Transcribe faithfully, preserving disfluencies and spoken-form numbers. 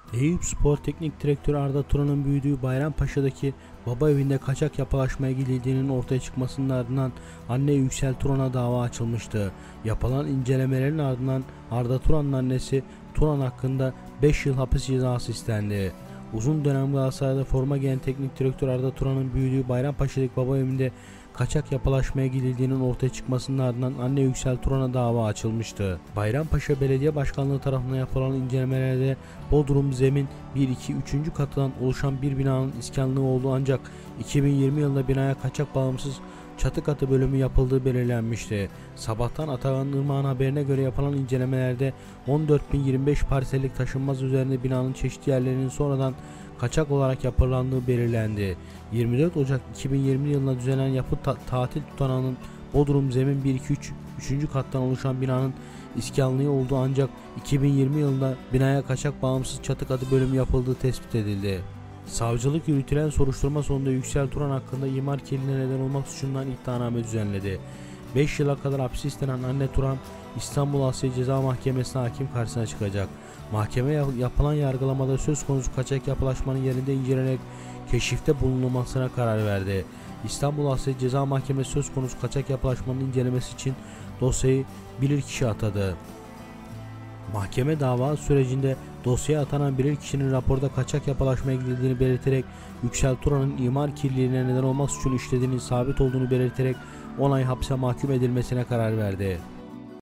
Eyüpspor Teknik Direktörü Arda Turan'ın büyüdüğü Bayrampaşa'daki baba evinde kaçak yapılaşmaya gidildiğinin ortaya çıkmasının ardından anne Yüksel Turan'a dava açılmıştı. Yapılan incelemelerin ardından Arda Turan'ın annesi Turan hakkında beş yıl hapis cezası istendi. Uzun dönem Galatasaray'da forma giyen teknik direktör Arda Turan'ın büyüdüğü Bayrampaşa'daki baba evinde kaçak yapılaşmaya gidildiğinin ortaya çıkmasının ardından anne Yüksel Turan'a dava açılmıştı. Bayrampaşa Belediye Başkanlığı tarafından yapılan incelemelerde Bodrum zemin bir iki üçüncü katından oluşan bir binanın iskanlığı olduğu ancak iki bin yirmi yılında binaya kaçak bağımsız çatı katı bölümü yapıldığı belirlenmişti. Sabahtan Atakan Irmak'ın haberine göre yapılan incelemelerde on dört bin yirmi beş parsellik taşınmaz üzerinde binanın çeşitli yerlerinin sonradan kaçak olarak yapılandığı belirlendi. yirmi dört Ocak iki bin yirmi yılında düzenlenen yapı ta tatil tutanağının Bodrum zemin bir iki üç üçüncü kattan oluşan binanın iskanlığı olduğu ancak iki bin yirmi yılında binaya kaçak bağımsız çatı katı bölümü yapıldığı tespit edildi. Savcılık yürütülen soruşturma sonunda Yüksel Turan hakkında imar kirliliğine neden olmak suçundan iddianame düzenledi. beş yıla kadar hapis istenen anne Turan, İstanbul Asya Ceza Mahkemesi'ne hakim karşısına çıkacak. Mahkeme yapılan yargılamada söz konusu kaçak yapılaşmanın yerinde incelenerek keşifte bulunulmasına karar verdi. İstanbul Asya Ceza Mahkemesi söz konusu kaçak yapılaşmanın incelemesi için dosyayı bilirkişi atadı. Mahkeme dava sürecinde dosyaya atanan bilirkişinin raporda kaçak yapılaşmaya gidildiğini belirterek Yüksel Turan'ın imar kirliliğine neden olmak suçunu işlediğinin sabit olduğunu belirterek on ay hapse mahkum edilmesine karar verdi.